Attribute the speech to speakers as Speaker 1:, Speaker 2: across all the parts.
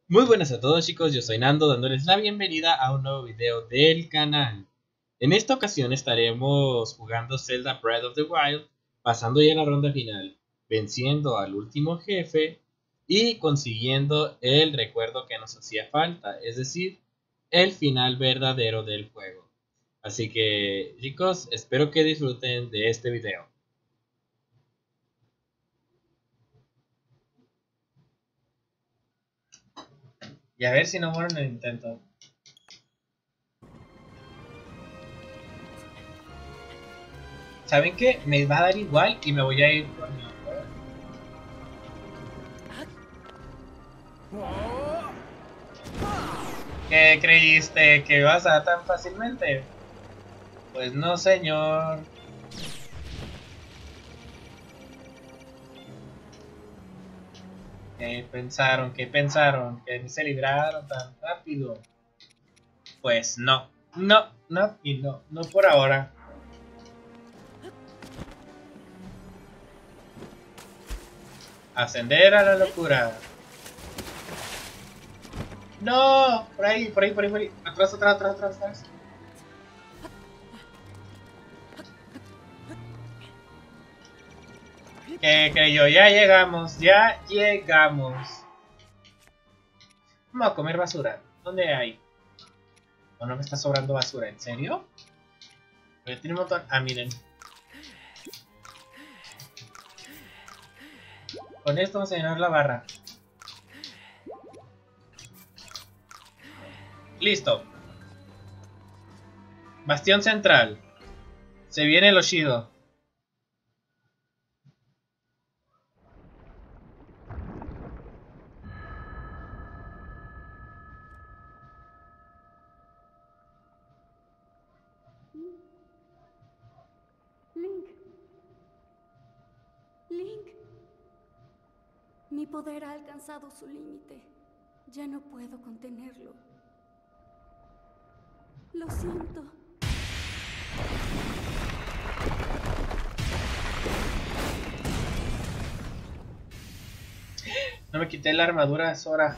Speaker 1: Muy buenas a todos chicos, yo soy Nando dándoles la bienvenida a un nuevo video del canal. En esta ocasión estaremos jugando Zelda Breath of the Wild, pasando ya la ronda final, venciendo al último jefe y consiguiendo el recuerdo que nos hacía falta, es decir, el final verdadero del juego. Así que chicos, espero que disfruten de este video. Y a ver si no muero en el intento. ¿Saben qué? Me va a dar igual y me voy a ir con mi otro. ¿Qué creíste? ¿Que ibas a dar tan fácilmente? Pues no, señor. ¿Qué pensaron? ¿Qué pensaron? ¿Que se libraron tan rápido? Pues no. No, no y no. No por ahora. Ascender a la locura. No, por ahí, por ahí, por ahí, por ahí. Atrás, atrás, atrás, atrás, atrás. ¿Qué creyó? Ya llegamos, ya llegamos. Vamos a comer basura. ¿Dónde hay? ¿O no me está sobrando basura? ¿En serio? Porque tiene un montón. Ah, miren. Con esto vamos a llenar la barra. Listo. Bastión central. Se viene el Oshido.
Speaker 2: Link. Mi poder ha alcanzado su límite. Ya no puedo contenerlo. Lo siento.
Speaker 1: No me quité la armadura, Sora.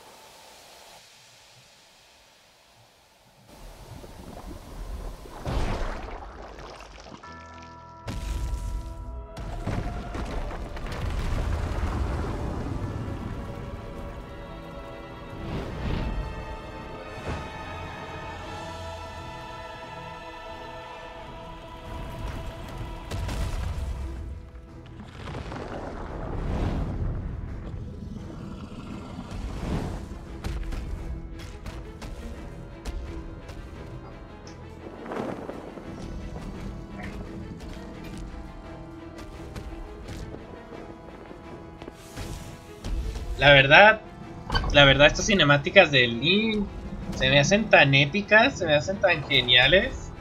Speaker 1: La verdad, estas cinemáticas de Link se me hacen tan épicas, se me hacen tan geniales.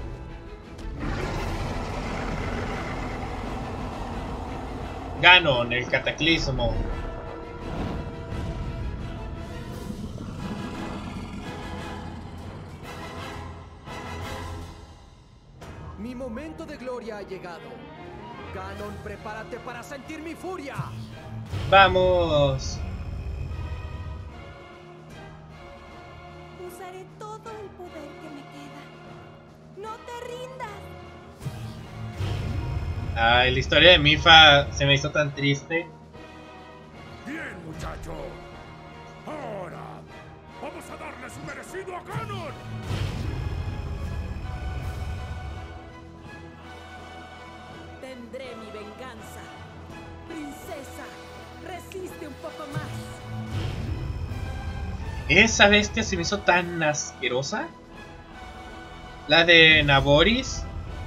Speaker 1: Ganon, el cataclismo.
Speaker 3: Mi momento de gloria ha llegado. Ganon, prepárate para sentir mi furia.
Speaker 1: Vamos.
Speaker 2: Usaré todo el poder que me queda. ¡No te rindas!
Speaker 1: Ay, la historia de Mifa se me hizo tan triste.
Speaker 4: Bien, muchacho. Ahora, vamos a darle su merecido a Ganon.
Speaker 5: Tendré mi venganza. Princesa, resiste un poco más.
Speaker 1: Esa bestia se me hizo tan asquerosa. La de Naboris.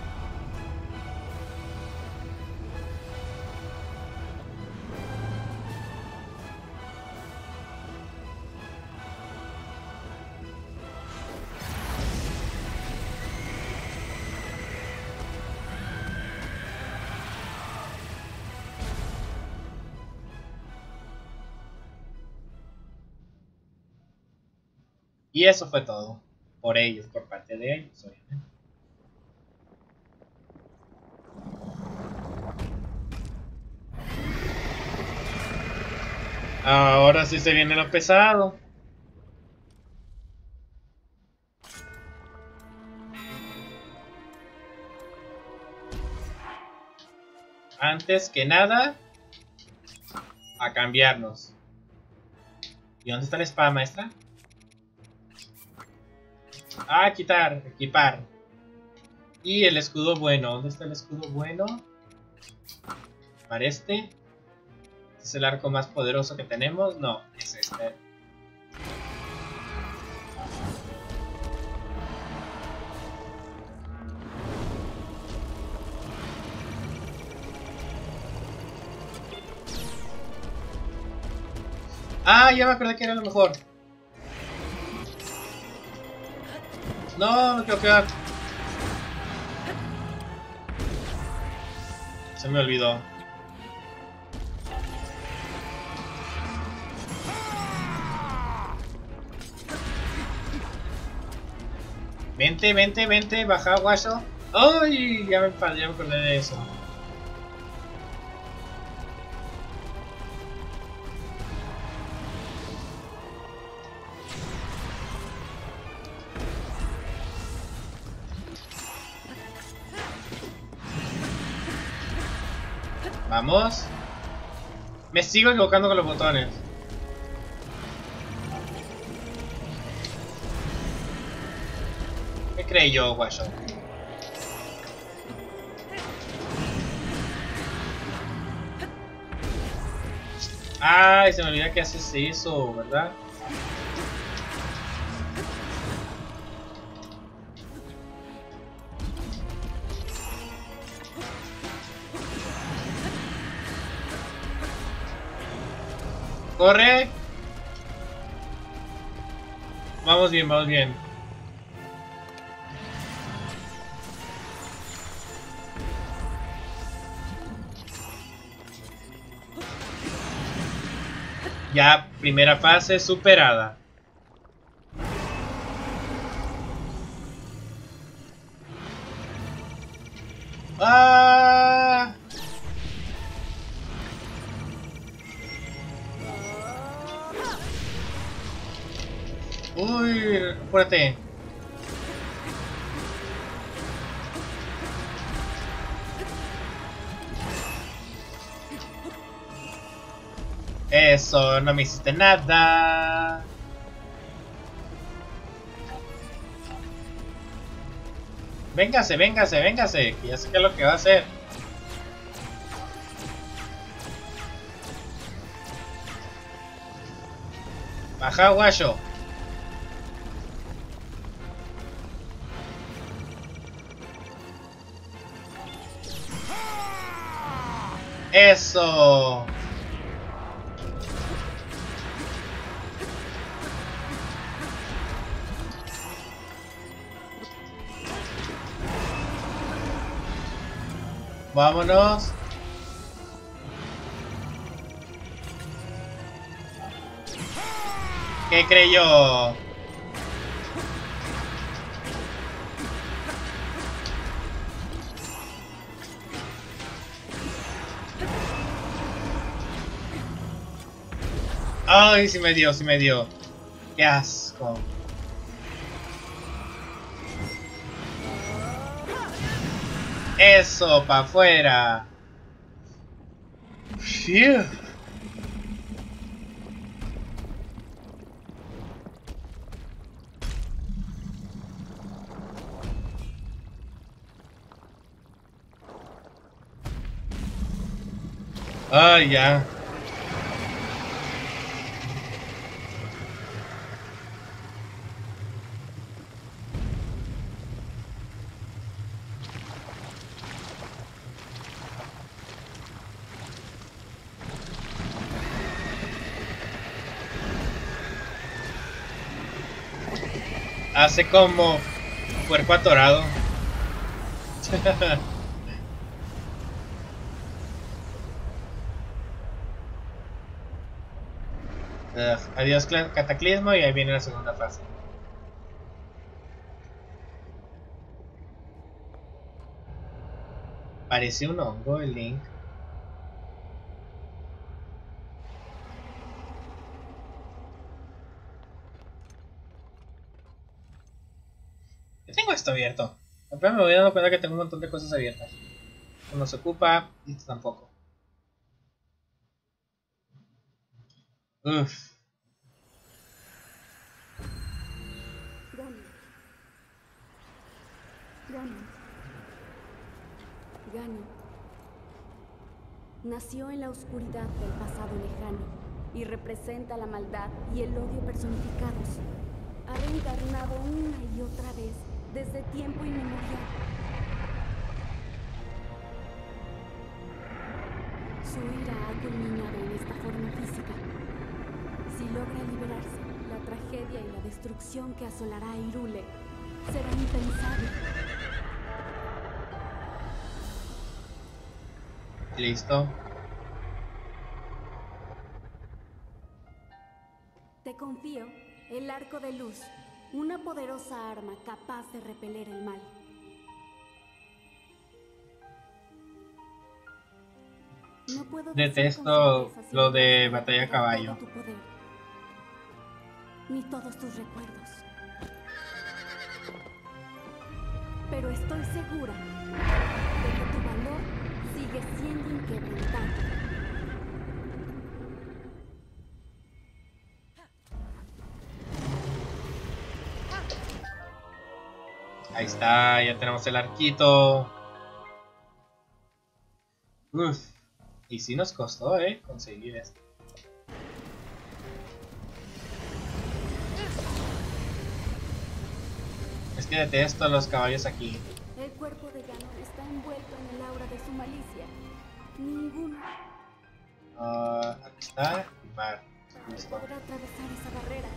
Speaker 1: Y eso fue todo. Por ellos, por parte de ellos, obviamente. Ahora sí se viene lo pesado. Antes que nada, a cambiarnos. ¿Y dónde está la espada maestra? Ah, quitar, equipar. Y el escudo bueno. ¿Dónde está el escudo bueno? ¿Para este? ¿Es el arco más poderoso que tenemos? No, es este. Ah, ya me acordé que era lo mejor. No, me quiero quedar. Se me olvidó. Vente, vente, vente, baja, guaso. ¡Ay! Ya me acordé de eso. Vamos. Me sigo equivocando con los botones. ¿Qué creí yo, guayo? Ay, se me olvida que haces eso, ¿verdad? ¡Corre! Vamos bien, vamos bien. Ya, primera fase superada. ¡Ah! Uy, apúrate. Eso, no me hiciste nada. Véngase, véngase, véngase, que ya sé qué es lo que va a hacer. Baja, guayo. Eso. Vámonos. ¿Qué creyó? Ay, sí me dio, sí me dio. Qué asco. Eso, pa' afuera. Phew. Ay, ya. Hace como cuerpo atorado. Adiós cataclismo y ahí viene la segunda fase. Parece un hongo el Link. tengo esto abierto? Apenas me voy dando cuenta que tengo un montón de cosas abiertas. Uno se ocupa y esto tampoco. Uff.
Speaker 2: Ganon nació en la oscuridad del pasado lejano y representa la maldad y el odio personificados. Ha reencarnado una y otra vez desde tiempo inmemorial. Su ira ha culminado en esta forma física. Si logra liberarse, la tragedia y la destrucción que asolará a Hyrule será impensable.
Speaker 1: Listo.
Speaker 2: Te confío el arco de luz, una poderosa arma capaz de repeler el mal. No puedo
Speaker 1: Detesto lo de batalla a caballo.
Speaker 2: tu poder, ni todos tus recuerdos. Pero estoy segura de que tu valor sigue siendo inquebrantable.
Speaker 1: Ahí está, ya tenemos el arquito. Uf. Y sí nos costó, conseguir esto. Es que detesto a los caballos aquí.
Speaker 2: El cuerpo de Ganon está envuelto en el aura de su malicia. Ninguno
Speaker 1: Aquí está. Mar. Listo.
Speaker 2: podrá atravesar esa barrera.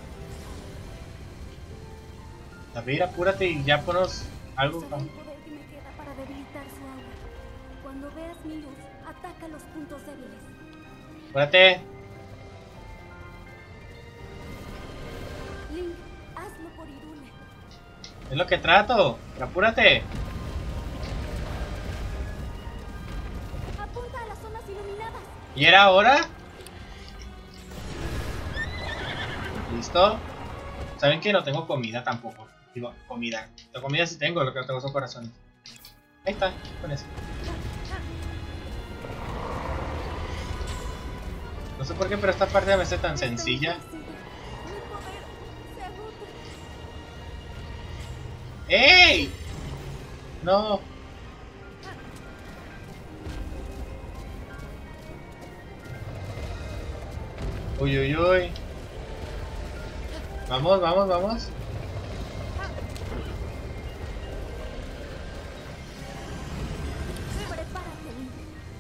Speaker 1: David, apúrate y ya ponos algo.
Speaker 2: Usaré el poder que me queda para debilitar su aura. Cuando veas mi luz, ataca los puntos débiles.
Speaker 1: Apúrate.
Speaker 2: Link, hazlo por Hyrule.
Speaker 1: Es lo que trato. Pero apúrate.
Speaker 2: Apunta a las zonas iluminadas.
Speaker 1: ¿Y era ahora? ¿Listo? ¿Saben que no tengo comida tampoco? Digo, comida. La comida sí tengo, lo que no tengo son corazones. Ahí está, con eso. No sé por qué, pero esta parte me hace tan sencilla.
Speaker 2: Mi poder se agota.
Speaker 1: ¡Ey! No. Uy, uy, uy. Vamos, vamos, vamos.
Speaker 2: Prepárate, Link.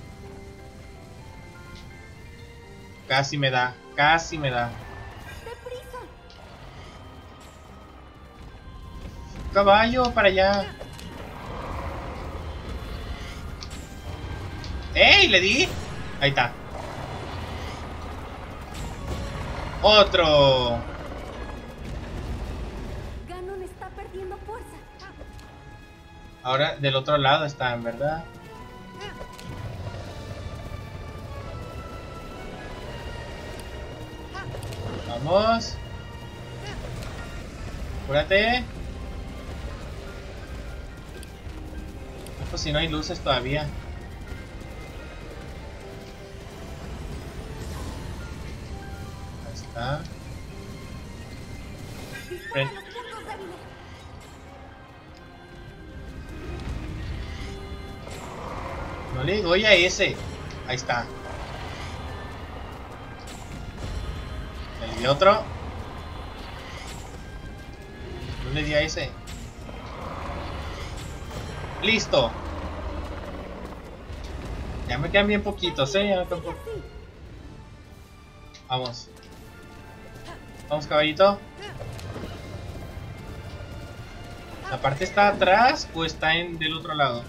Speaker 1: Casi me da, casi me da.
Speaker 2: ¡Deprisa!
Speaker 1: Caballo, para allá. ¡Ey! ¿Le di? Ahí está. Otro.
Speaker 2: Ganon está perdiendo fuerza.
Speaker 1: Ahora del otro lado están, ¿verdad? Vamos. Apúrate. Pues si no hay luces todavía. Ahí está.
Speaker 2: Dispara los puntos débiles.
Speaker 1: No le doy a ese. Ahí está. Le di otro. No le di a ese. Listo. Ya me quedan bien poquitos, ya me quedan
Speaker 2: Sigue
Speaker 1: poquitos.
Speaker 2: así.
Speaker 1: Vamos. Vamos, caballito. ¿La parte está atrás o está del otro lado?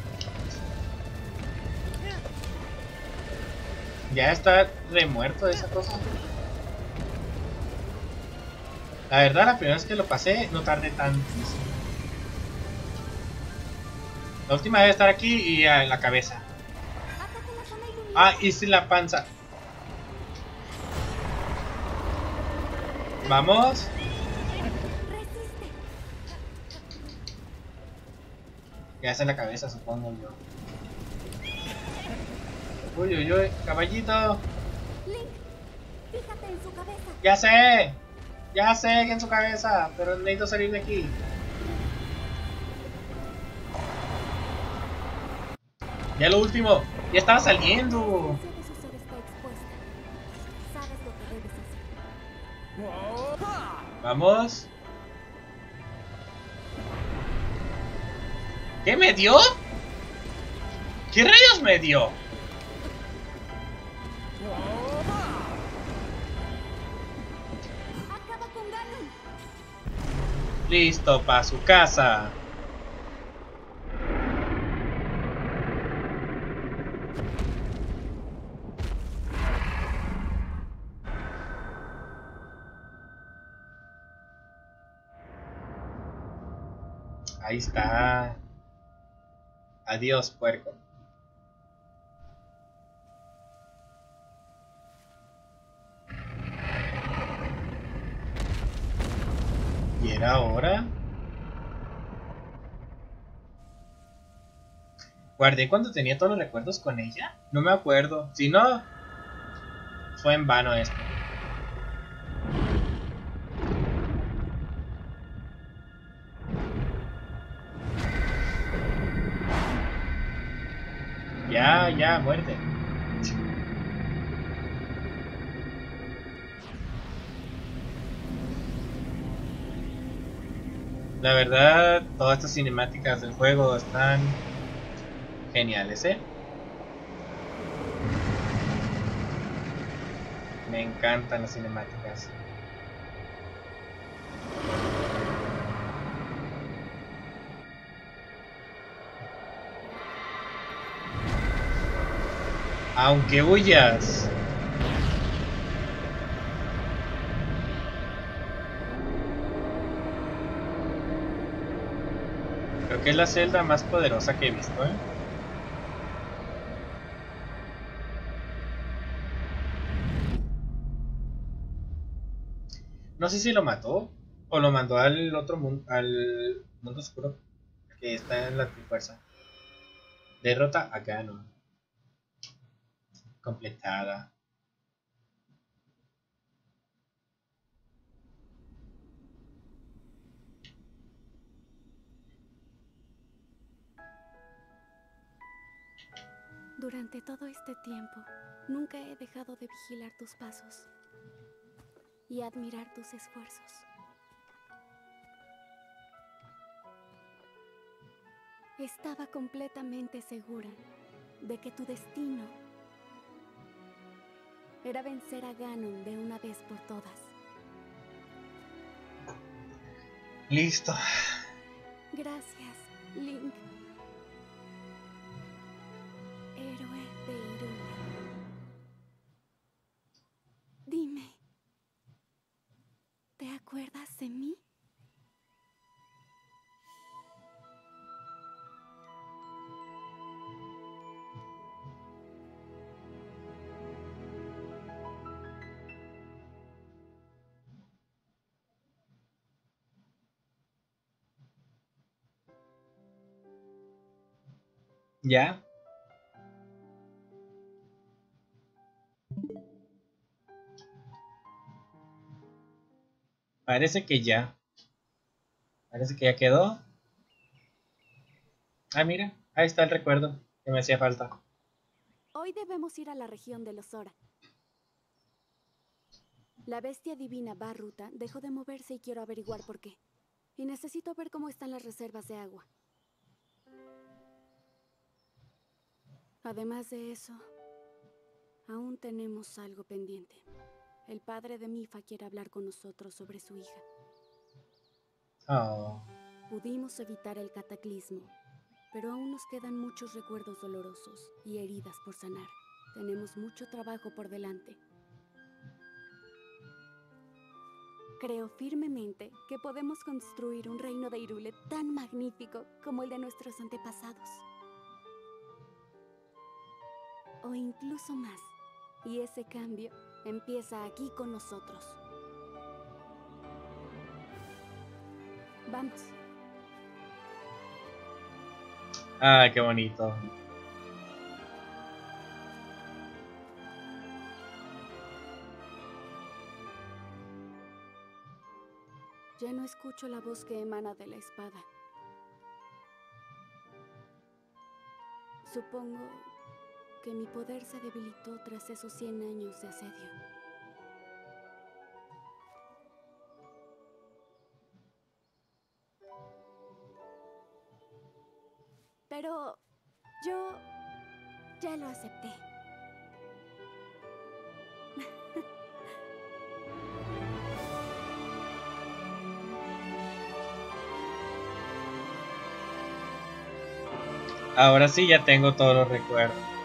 Speaker 1: Ya está remuerto esa cosa. La verdad, la primera vez que lo pasé no tardé tantísimo. La última debe estar aquí y en la cabeza.
Speaker 2: Ataca la zona iluminada.
Speaker 1: Ah, y sin la panza. Vamos.
Speaker 2: Resiste.
Speaker 1: Ya hace la cabeza, supongo yo. Uy, uy, uy, caballito.
Speaker 2: Link, fíjate en su cabeza.
Speaker 1: Ya sé. Ya sé que en su cabeza, pero necesito salir de aquí. Ya lo último. Ya estaba saliendo.
Speaker 2: La esencia de su ser está expuesta. Sabes lo que debes hacer.
Speaker 1: Vamos. ¿Qué me dio? ¿Qué rayos me dio?
Speaker 2: Acaba con Ganon.
Speaker 1: Listo, para su casa. Ahí está. Adiós, puerco. ¿Y era hora? ¿Guardé cuando tenía todos los recuerdos con ella? No me acuerdo. Si no, fue en vano esto. Ya, muerte. La verdad, todas estas cinemáticas del juego están geniales, ¿eh? Me encantan las cinemáticas. Aunque huyas. Creo que es la celda más poderosa que he visto, ¿eh? No sé si lo mató o lo mandó al otro mundo, al mundo oscuro que está en la Trifuerza. Derrota a Ganon. Completada.
Speaker 2: Durante todo este tiempo, nunca he dejado de vigilar tus pasos y admirar tus esfuerzos. Estaba completamente segura de que tu destino era vencer a Ganon de una vez por todas.
Speaker 1: Listo.
Speaker 2: Gracias, Link. Héroe de Hyrule. Dime, ¿te acuerdas de mí?
Speaker 1: ¿Ya? Parece que ya. Parece que ya quedó. Ah, mira. Ahí está el recuerdo que me hacía falta.
Speaker 2: Hoy debemos ir a la región de los Zora. La bestia divina Barruta dejó de moverse y quiero averiguar por qué. Y necesito ver cómo están las reservas de agua. Además de eso, aún tenemos algo pendiente. El padre de Mipha quiere hablar con nosotros sobre su hija.
Speaker 1: Oh.
Speaker 2: Pudimos evitar el cataclismo, pero aún nos quedan muchos recuerdos dolorosos y heridas por sanar. Tenemos mucho trabajo por delante. Creo firmemente que podemos construir un reino de Hyrule tan magnífico como el de nuestros antepasados. O incluso más. Y ese cambio empieza aquí con nosotros. Vamos.
Speaker 1: Ah, qué bonito.
Speaker 2: Ya no escucho la voz que emana de la espada. Supongo que mi poder se debilitó tras esos 100 años de asedio. Pero yo ya lo acepté.
Speaker 1: Ahora sí ya tengo todos los recuerdos.